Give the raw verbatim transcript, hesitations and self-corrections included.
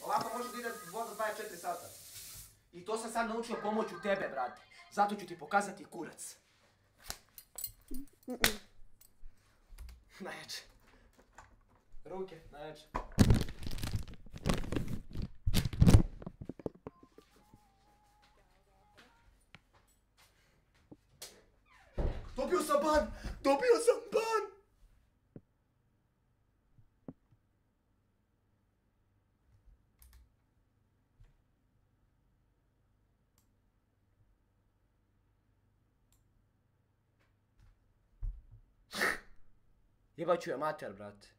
Ovako može da ide voda dvadeset četiri sata. I to sam sad naučio pomoću tebe, brate. Zato ću ti pokazati kurac. Najjače. Ruke, najjače. Dobio sam ban! Dobio sam ban! Jebat ću je mater, brate.